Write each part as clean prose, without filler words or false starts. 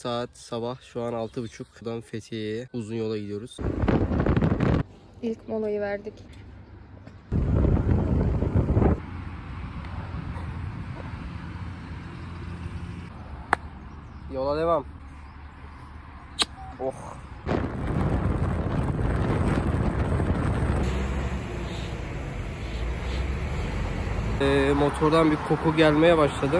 Saat sabah şu an 6.30. Buradan Fethiye'ye uzun yola gidiyoruz. İlk molayı verdik. Yola devam. Oh. Motordan bir koku gelmeye başladı.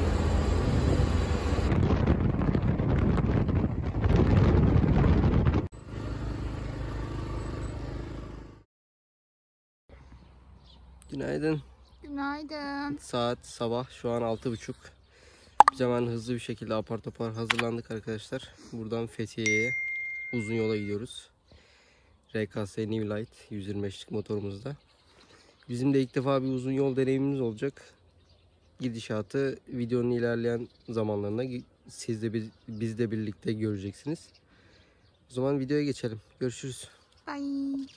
Günaydın. Günaydın. Saat sabah şu an 6.30. Biz hemen hızlı bir şekilde apar topar hazırlandık arkadaşlar. Buradan Fethiye'ye uzun yola gidiyoruz. RKS New Light 125'lik motorumuzda. Bizim de ilk defa bir uzun yol deneyimimiz olacak. Gidişatı videonun ilerleyen zamanlarında siz de biz de birlikte göreceksiniz. O zaman videoya geçelim. Görüşürüz. Bye.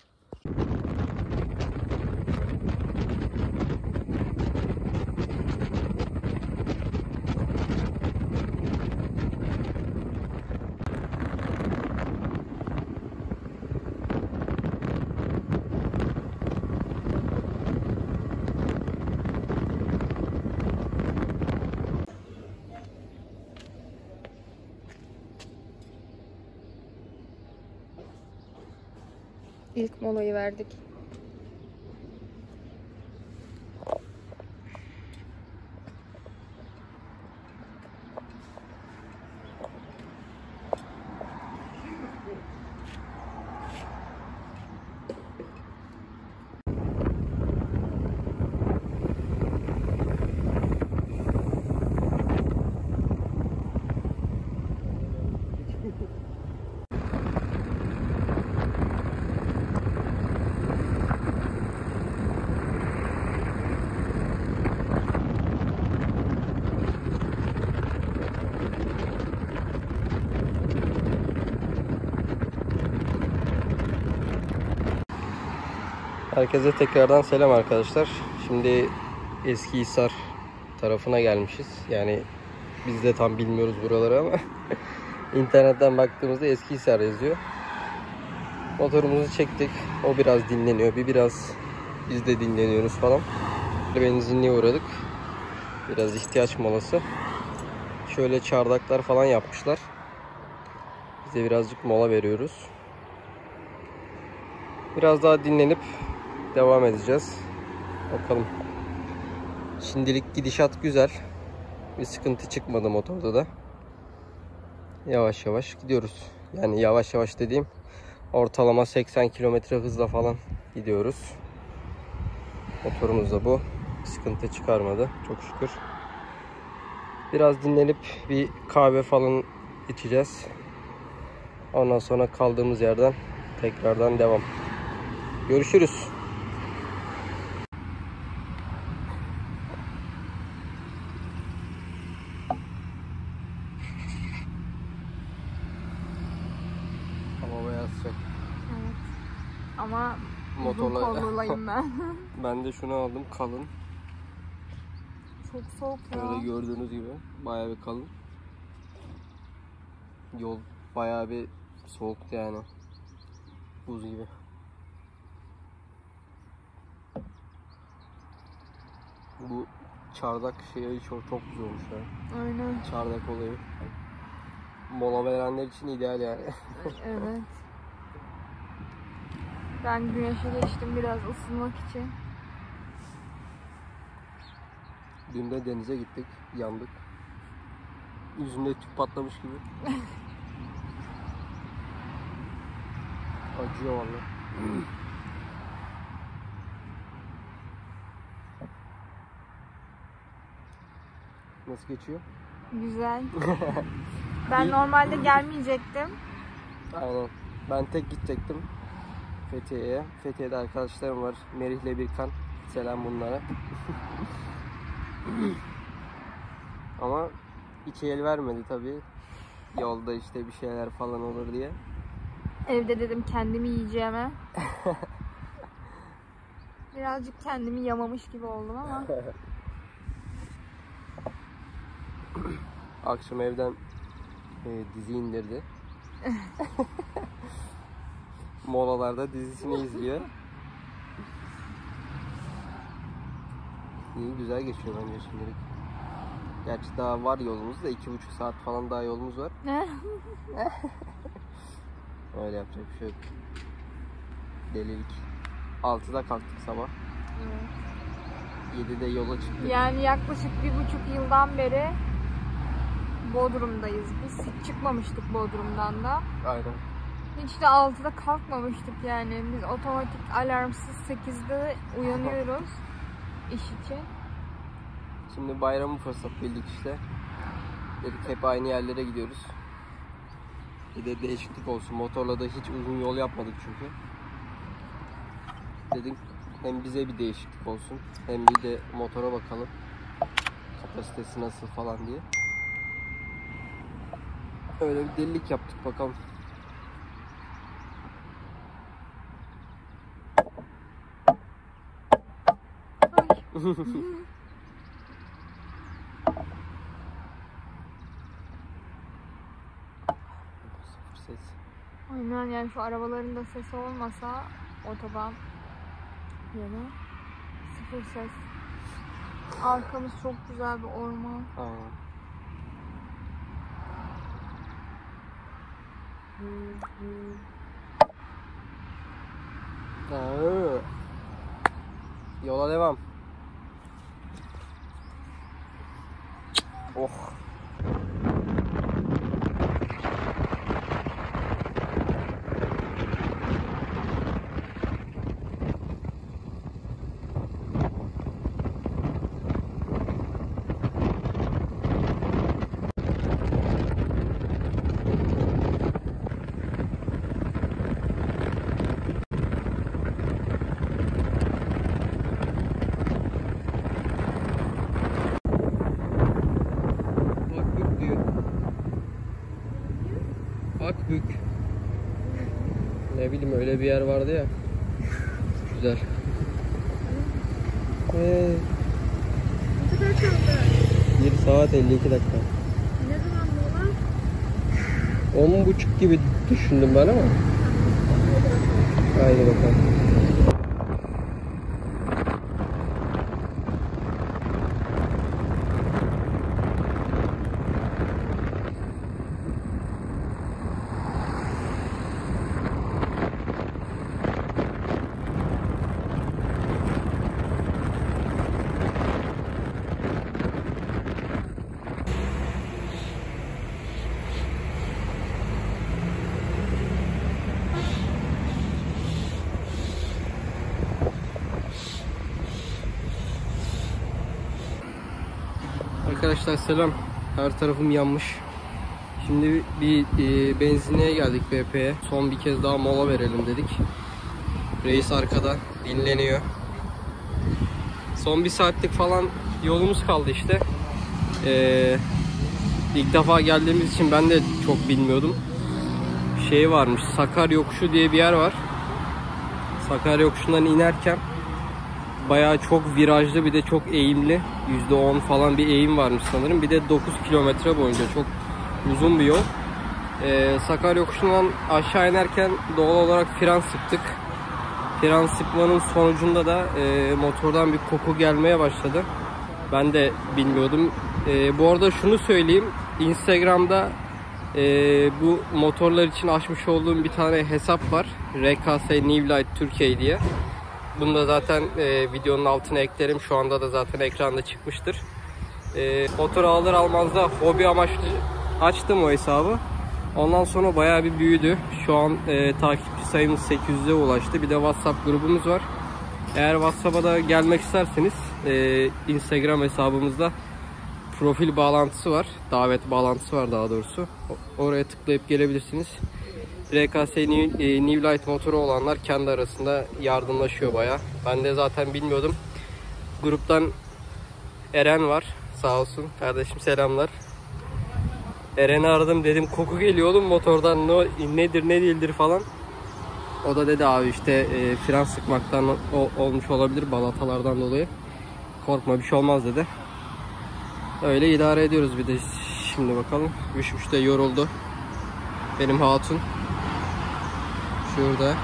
İlk molayı verdik. Herkese tekrardan selam arkadaşlar. Şimdi Eskihisar tarafına gelmişiz. Yani biz de tam bilmiyoruz buraları ama internetten baktığımızda Eskihisar yazıyor. Motorumuzu çektik. O biraz dinleniyor. Biraz biz de dinleniyoruz falan. Benzinliğe uğradık. Biraz ihtiyaç molası. Şöyle çardaklar falan yapmışlar. Biz de birazcık mola veriyoruz. Biraz daha dinlenip devam edeceğiz. Bakalım. Şimdilik gidişat güzel. Bir sıkıntı çıkmadı motorda da. Yavaş yavaş gidiyoruz. Yani yavaş yavaş dediğim ortalama 80 km hızla falan gidiyoruz. Motorumuz da bu. Sıkıntı çıkarmadı. Çok şükür. Biraz dinlenip bir kahve falan içeceğiz. Ondan sonra kaldığımız yerden tekrardan devam. Görüşürüz. Hava beyaz sıcak. Evet. Ama Motorla... uzun kollulayım ben. Ben de şunu aldım, kalın. Çok soğuk ya. Böyle gördüğünüz gibi bayağı bir kalın. Yol bayağı bir soğuktu yani. Buz gibi. Bu çardak şeyi çok güzel olmuş ya. Aynen. Çardak olayı. Mola verenler için ideal yani. Evet. Ben güneşe geçtim biraz ısınmak için. Dün de denize gittik, yandık. Yüzümde tüp patlamış gibi. Acıyor vallahi. Nasıl geçiyor? Güzel. Ben normalde gelmeyecektim. Aynen. Ben tek gidecektim Fethiye'ye. Fethiye'de arkadaşlarım var. Merih ile Birkan. Selam bunlara. Ama iki el vermedi tabii. Yolda işte bir şeyler falan olur diye. Evde dedim kendimi yiyeceğime. Birazcık kendimi yamamış gibi oldum ama. Akşam evden dizi indirdi. Molalarda dizisini izliyor. İyi, güzel geçiyor bence şimdilik. Gerçi daha var yolumuz da 2,5 saat falan daha yolumuz var. Öyle yapacak bir şey yok. Delilik. 6'da kalktık sabah. Evet. 7'de yola çıktık. Yani yaklaşık 1,5 yıldan beri Bodrum'dayız biz. Hiç çıkmamıştık Bodrum'dan da. Aynen. Hiç de 6'da kalkmamıştık yani. Biz otomatik alarmsız 8'de uyanıyoruz iş için. Şimdi bayramı fırsat bildik işte. Dedik hep aynı yerlere gidiyoruz. Bir de değişiklik olsun. Motorla da hiç uzun yol yapmadık çünkü. Dedik hem bize bir değişiklik olsun, hem bir de motora bakalım. Kapasitesi nasıl falan diye. Öyle bir delilik yaptık, bakalım. Ses. Aynen, yani şu arabaların da sesi olmasa otoban yeri sıfır ses. Arkamız çok güzel bir orman. Aynen. Yola devam. Oh. Akbük. Ne bileyim, öyle bir yer vardı ya. Güzel. Ne kadar kaldı? 1 saat 52 dakika. Ne zaman mola? 10.30 gibi düşündüm ben ama. Haydi bakalım. Arkadaşlar selam. Her tarafım yanmış. Şimdi bir benzinliğe geldik, BP'ye. Son bir kez daha mola verelim dedik. Reis arkada dinleniyor. Son 1 saatlik falan yolumuz kaldı işte. İlk defa geldiğimiz için ben de çok bilmiyordum. Şey varmış, Sakar Yokuşu diye bir yer var. Sakar Yokuşu'ndan inerken bayağı çok virajlı, bir de çok eğimli. %10 falan bir eğim varmış sanırım. Bir de 9 kilometre boyunca çok uzun bir yol. Sakar Yokuşu'ndan aşağı inerken doğal olarak fren sıktık. Fren sıkmanın sonucunda da motordan bir koku gelmeye başladı. Ben de bilmiyordum. Bu arada şunu söyleyeyim. Instagram'da bu motorlar için açmış olduğum bir tane hesap var. RKS New Light Türkiye diye. Bunu da zaten videonun altına eklerim. Şu anda da zaten ekranda çıkmıştır. Motoru alır almaz da hobi amaçlı açtım o hesabı. Ondan sonra bayağı bir büyüdü. Şu an takipçi sayımız 800'e ulaştı. Bir de WhatsApp grubumuz var. Eğer WhatsApp'a da gelmek isterseniz Instagram hesabımızda profil bağlantısı var. Davet bağlantısı var daha doğrusu. Oraya tıklayıp gelebilirsiniz. RKS New Light motoru olanlar kendi arasında yardımlaşıyor bayağı. Ben de zaten bilmiyordum. Gruptan Eren var. Sağ olsun. Kardeşim selamlar. Eren'i aradım, dedim koku geliyor oğlum motordan, nedir ne değildir falan. O da dedi abi işte fren sıkmaktan olmuş olabilir, balatalardan dolayı. Korkma, bir şey olmaz dedi. Öyle idare ediyoruz bir de. şimdi bakalım. Üşmüş de yoruldu. Benim hatun. Şurada.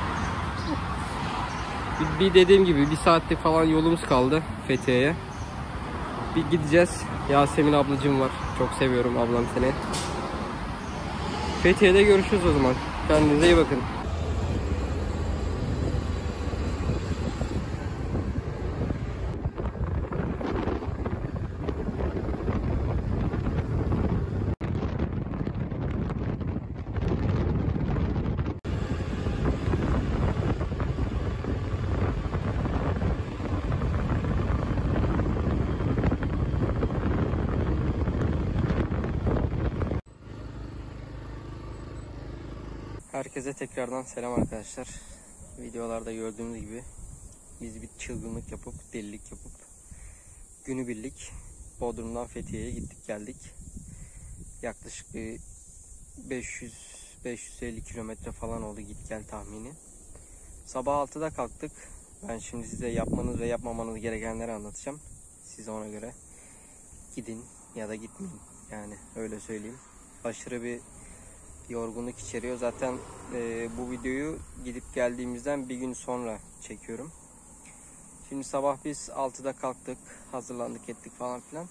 Bir dediğim gibi 1 saatlik falan yolumuz kaldı Fethiye'ye. Bir gideceğiz. Yasemin ablacığım var. Çok seviyorum ablam seni. Fethiye'de görüşürüz o zaman. Kendinize iyi bakın. Herkese tekrardan selam arkadaşlar. Videolarda gördüğünüz gibi biz bir çılgınlık yapıp, delilik yapıp günübirlik Bodrum'dan Fethiye'ye gittik geldik. Yaklaşık bir 500-550 kilometre falan oldu git gel tahmini. Sabah 6'da kalktık. Ben şimdi size yapmanız ve yapmamanız gerekenleri anlatacağım. Siz ona göre gidin ya da gitmeyin. Yani öyle söyleyeyim. Aşırı bir yorgunluk içeriyor. Zaten bu videoyu gidip geldiğimizden bir gün sonra çekiyorum. Şimdi sabah biz 6'da kalktık. Hazırlandık ettik falan filan.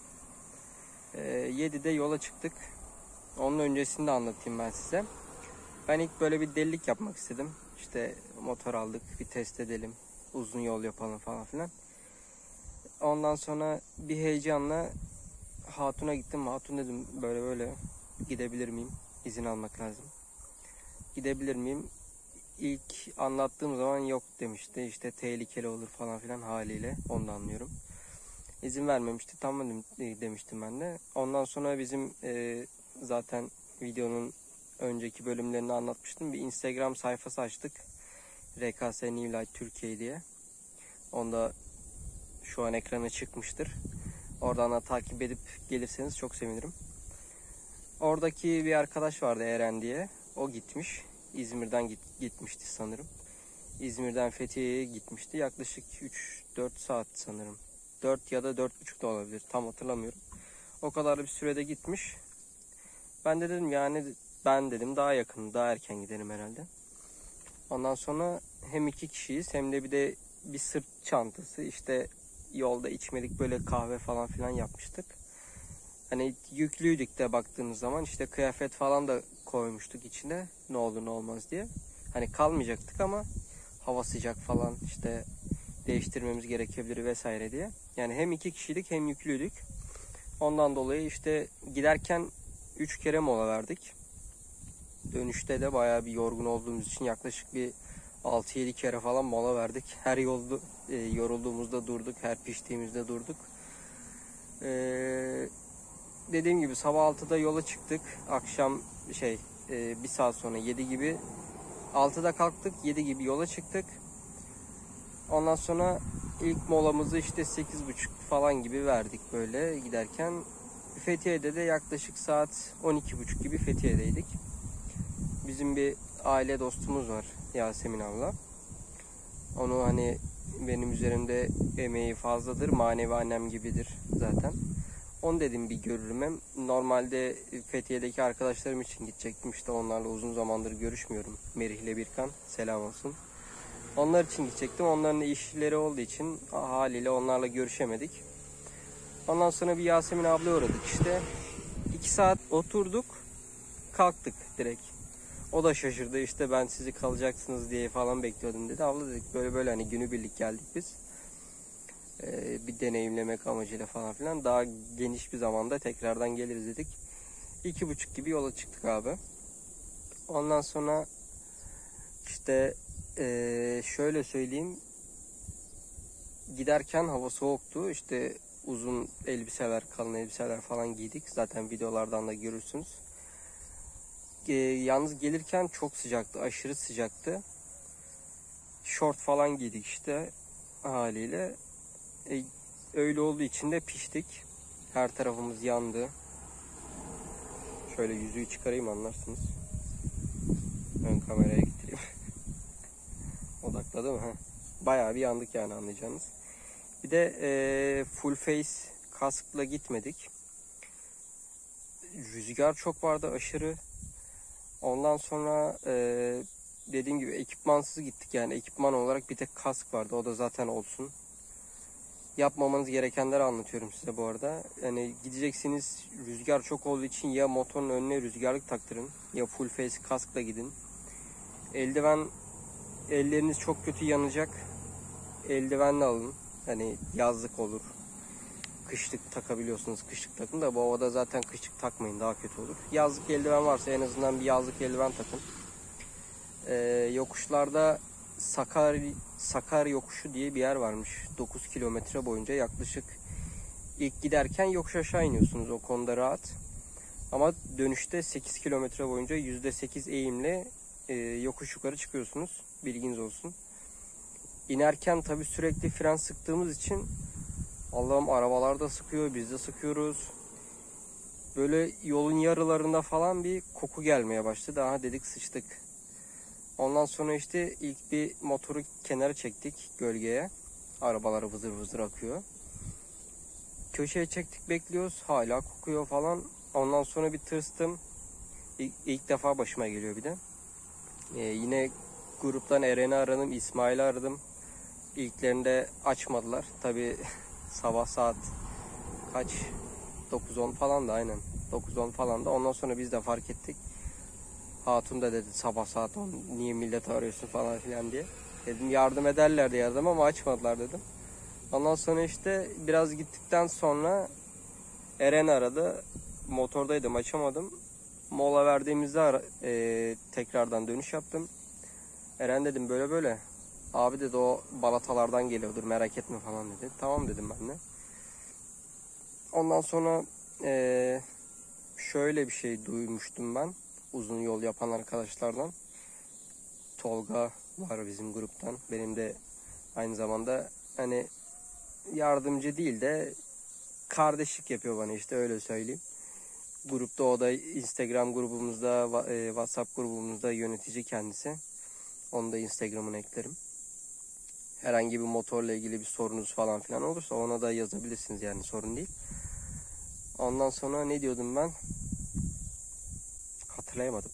7'de yola çıktık. Onun öncesini de anlatayım ben size. Ben ilk böyle bir delilik yapmak istedim. İşte motor aldık. Bir test edelim. Uzun yol yapalım falan filan. Ondan sonra bir heyecanla Hatun'a gittim. Hatun dedim böyle böyle gidebilir miyim? İzin almak lazım. Gidebilir miyim? İlk anlattığım zaman yok demişti. İşte tehlikeli olur falan filan haliyle. Onu da anlıyorum. İzin vermemişti. Tamam demiştim ben de. Ondan sonra bizim zaten videonun önceki bölümlerini anlatmıştım. Bir Instagram sayfası açtık. RKS New Light Türkiye diye. Onda şu an ekrana çıkmıştır. Oradan da takip edip gelirseniz çok sevinirim. Oradaki bir arkadaş vardı Eren diye. O gitmiş. İzmir'den gitmişti sanırım. İzmir'den Fethiye'ye gitmişti. Yaklaşık 3-4 saat sanırım. 4 ya da 4,5 da olabilir. Tam hatırlamıyorum. O kadar bir sürede gitmiş. Ben de dedim yani ben dedim daha yakın, daha erken giderim herhalde. Ondan sonra hem 2 kişiyiz hem de bir sırt çantası. İşte yolda içmelik böyle kahve falan filan yapmıştık. Hani yüklüydük de baktığınız zaman işte kıyafet falan da koymuştuk içine ne olur ne olmaz diye. Hani kalmayacaktık ama hava sıcak falan işte değiştirmemiz gerekebilir vesaire diye. Yani hem 2 kişilik hem yüklüydük. Ondan dolayı işte giderken 3 kere mola verdik. Dönüşte de bayağı bir yorgun olduğumuz için yaklaşık bir 6-7 kere falan mola verdik. Her yolda yorulduğumuzda durduk, her piştiğimizde durduk. Dediğim gibi sabah 6'da yola çıktık. Akşam bir saat sonra 7 gibi 6'da kalktık. 7 gibi yola çıktık. Ondan sonra ilk molamızı işte 8.30 falan gibi verdik böyle giderken. Fethiye'de de yaklaşık saat 12.30 gibi Fethiye'deydik. Bizim bir aile dostumuz var Yasemin abla. Onu hani benim üzerimde emeği fazladır. Manevi annem gibidir zaten. Onu dedim bir görürüm hem. Normalde Fethiye'deki arkadaşlarım için gidecektim. İşte onlarla uzun zamandır görüşmüyorum. Merih ile Birkan selam olsun. Onlar için gidecektim. Onların işleri olduğu için haliyle onlarla görüşemedik. Ondan sonra bir Yasemin ablaya uğradık işte. 2 saat oturduk. Kalktık direkt. O da şaşırdı işte ben sizi kalacaksınız diye falan bekliyordum dedi. Abla dedik böyle böyle hani günübirlik geldik biz. Bir deneyimlemek amacıyla falan filan. Daha geniş bir zamanda tekrardan geliriz dedik. 2.30 gibi yola çıktık abi. Ondan sonra işte şöyle söyleyeyim. Giderken hava soğuktu. İşte uzun elbiseler, kalın elbiseler falan giydik. Zaten videolardan da görürsünüz. Yalnız gelirken çok sıcaktı. Aşırı sıcaktı. Şort falan giydik işte haliyle. Öyle olduğu için de piştik. Her tarafımız yandı. Şöyle yüzüğü çıkarayım anlarsınız. Ön kameraya getireyim. Odakladı mı? Bayağı bir yandık yani anlayacağınız. Bir de full face kaskla gitmedik. rüzgar çok vardı, aşırı. Ondan sonra dediğim gibi ekipmansız gittik, yani ekipman olarak bir tek kask vardı, o da zaten olsun. Yapmamanız gerekenleri anlatıyorum size bu arada. Yani gideceksiniz, rüzgar çok olduğu için ya motorun önüne rüzgarlık taktırın ya full face kaskla gidin. Eldiven, elleriniz çok kötü yanacak. Eldivenle alın. Hani yazlık olur. Kışlık takabiliyorsunuz, kışlık takın da bu havada zaten kışlık takmayın, daha kötü olur. Yazlık eldiven varsa en azından bir yazlık eldiven takın. Yokuşlarda Sakar yokuşu diye bir yer varmış. 9 kilometre boyunca yaklaşık. İlk giderken yokuş aşağı iniyorsunuz, o konuda rahat. Ama dönüşte 8 kilometre boyunca %8 eğimle yokuş yukarı çıkıyorsunuz. Bilginiz olsun. İnerken tabii sürekli fren sıktığımız için Allah'ım, arabalar da sıkıyor, biz de sıkıyoruz. Böyle yolun yarılarında falan bir koku gelmeye başladı. Daha dedik sıçtık. Ondan sonra işte ilk bir motoru kenara çektik gölgeye. Arabalar vızır vızır akıyor. Köşeye çektik, bekliyoruz. Hala kokuyor falan. Ondan sonra bir tırstım. İlk defa başıma geliyor bir de. Yine gruptan Eren'i aradım, İsmail'i aradım. İlklerinde açmadılar. Tabii sabah saat kaç? 9-10 falan da, aynen. 9-10 falan da. Ondan sonra biz de fark ettik. Hatun da dedi sabah saat 10 niye millet arıyorsun falan filan diye. Dedim yardım ederler diye aradım ama açmadılar dedim. Ondan sonra işte biraz gittikten sonra Eren aradı. Motordaydım, açamadım. Mola verdiğimizde tekrardan dönüş yaptım. Eren dedim böyle böyle. Abi dedi o balatalardan geliyordur, merak etme falan dedi. Tamam dedim ben de. Ondan sonra şöyle bir şey duymuştum ben. Uzun yol yapan arkadaşlardan. Tolga var bizim gruptan. Benim de aynı zamanda hani yardımcı değil de kardeşlik yapıyor bana, işte öyle söyleyeyim. Grupta, o da Instagram grubumuzda, WhatsApp grubumuzda yönetici kendisi. Onu da Instagram'ına eklerim. Herhangi bir motorla ilgili bir sorunuz falan filan olursa ona da yazabilirsiniz, yani sorun değil. Ondan sonra ne diyordum ben? Hatırlayamadım.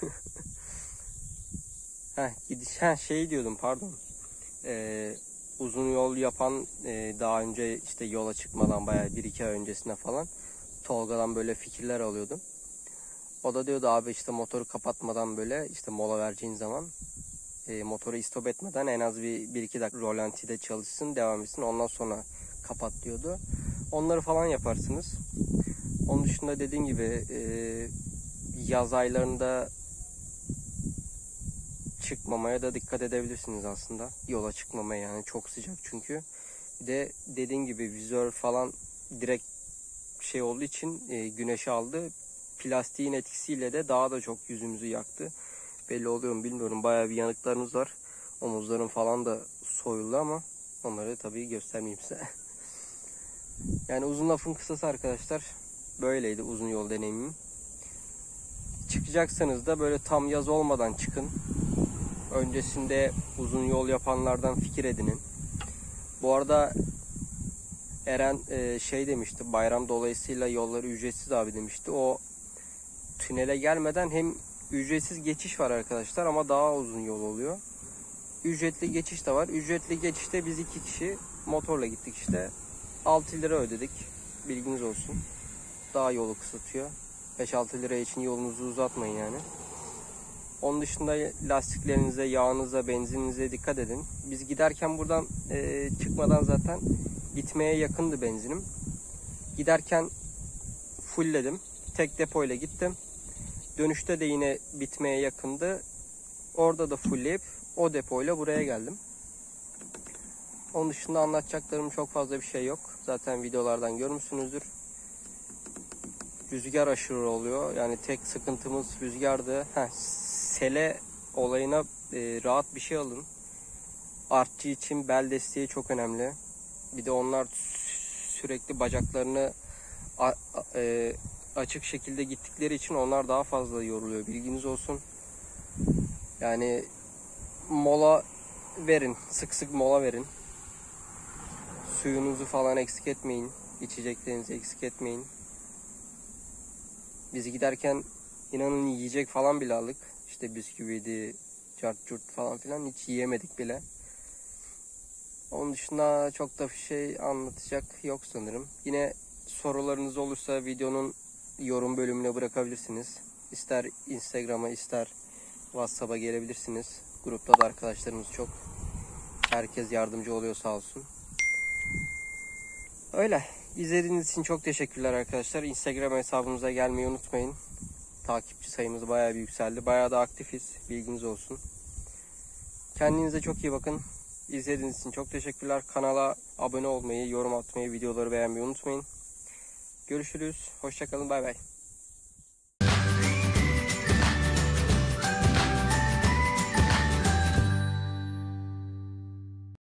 Şey diyordum, pardon. Uzun yol yapan, daha önce işte yola çıkmadan bayağı 1-2 ay öncesine falan Tolga'dan böyle fikirler alıyordum. O da diyordu abi işte motoru kapatmadan, böyle işte mola vereceğin zaman motoru istop etmeden en az bir 1-2 dakika rolantide çalışsın, devam etsin, ondan sonra kapat diyordu. Onları falan yaparsınız. Onun dışında dediğim gibi yaz aylarında çıkmamaya da dikkat edebilirsiniz aslında. Yola çıkmamaya, yani çok sıcak çünkü. Bir de dediğim gibi vizör falan direkt şey olduğu için güneşi aldı. Plastiğin etkisiyle de daha da çok yüzümüzü yaktı. Belli oluyor mu bilmiyorum. Bayağı bir yanıklarımız var. Omuzlarım falan da soyuldu ama onları tabii göstermeyeyim size. Yani uzun lafın kısası arkadaşlar. Böyleydi uzun yol deneyimim. Çıkacaksanız da böyle tam yaz olmadan çıkın. Öncesinde uzun yol yapanlardan fikir edinin. Bu arada Eren şey demişti, bayram dolayısıyla yolları ücretsiz abi demişti. O tünele gelmeden hem ücretsiz geçiş var arkadaşlar ama daha uzun yol oluyor. Ücretli geçiş de var. Ücretli geçişte biz 2 kişi motorla gittik işte. 6 lira ödedik. Bilginiz olsun. Daha yolu kısıtıyor. 5-6 lira için yolunuzu uzatmayın yani. Onun dışında lastiklerinize, yağınıza, benzininize dikkat edin. Biz giderken buradan çıkmadan zaten bitmeye yakındı benzinim. Giderken fullledim. Tek depoyla gittim. Dönüşte de yine bitmeye yakındı. Orada da fullleyip o depoyla buraya geldim. Onun dışında anlatacaklarım çok fazla bir şey yok. Zaten videolardan görmüşsünüzdür. Rüzgar aşırı oluyor. Yani tek sıkıntımız rüzgardı. Sele olayına rahat bir şey alın. Artçı için bel desteği çok önemli. Bir de onlar sürekli bacaklarını açık şekilde gittikleri için onlar daha fazla yoruluyor. Bilginiz olsun. Yani mola verin. Sık sık mola verin. Suyunuzu falan eksik etmeyin. İçeceklerinizi eksik etmeyin. Biz giderken inanın yiyecek falan bile aldık. İşte bisküviydi, cart curt falan filan, hiç yiyemedik bile. Onun dışında çok da bir şey anlatacak yok sanırım. Yine sorularınız olursa videonun yorum bölümüne bırakabilirsiniz. İster Instagram'a ister WhatsApp'a gelebilirsiniz. Grupta da arkadaşlarımız çok. Herkes yardımcı oluyor sağ olsun. Öyle. İzlediğiniz için çok teşekkürler arkadaşlar. Instagram hesabımıza gelmeyi unutmayın. Takipçi sayımız bayağı bir yükseldi. Bayağı da aktifiz. Bilginiz olsun. Kendinize çok iyi bakın. İzlediğiniz için çok teşekkürler. Kanala abone olmayı, yorum atmayı, videoları beğenmeyi unutmayın. Görüşürüz. Hoşça kalın. Bay bay.